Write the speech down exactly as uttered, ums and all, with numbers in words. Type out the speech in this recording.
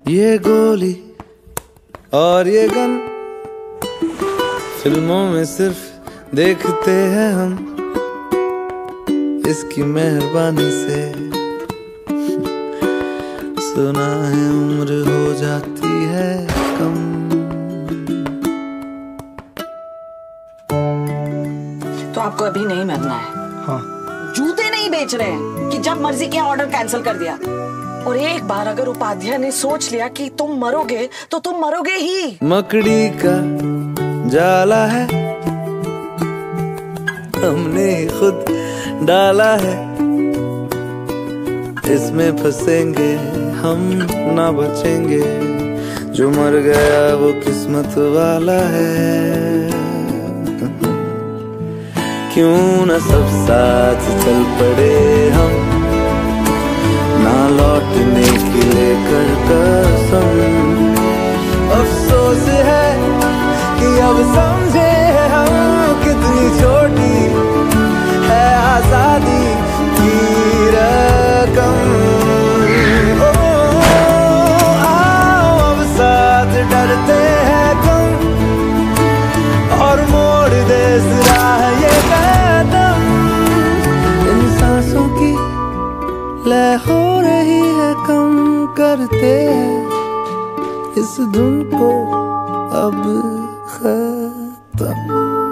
ये गोली और ये गम फिल्मों में सिर्फ देखते हैं हम, इसकी मेहरबानी से सुना है उम्र हो जाती है कम। तो आपको अभी नहीं मरना है? हाँ। जूते नहीं बेच रहे हैं कि जब मर्जी किया ऑर्डर कैंसिल कर दिया। और एक बार अगर उपाध्याय ने सोच लिया कि तुम मरोगे तो तुम मरोगे ही। मकड़ी का जाला है हमने खुद डाला है, इसमें फंसेंगे हम ना बचेंगे, जो मर गया वो किस्मत वाला है। क्यों न सब साथ चल पड़े हम, ना लौटने की लेकर कसम। अफसोस है कि अब समझे हम कितनी छोटी है आजादी की रकम। ओ, आओ अब साथ डरते हैं कम और मोड़ दे राह ये कदम। इन सांसों की लय हो रही है कम, करते इस धुन को अब खत्म।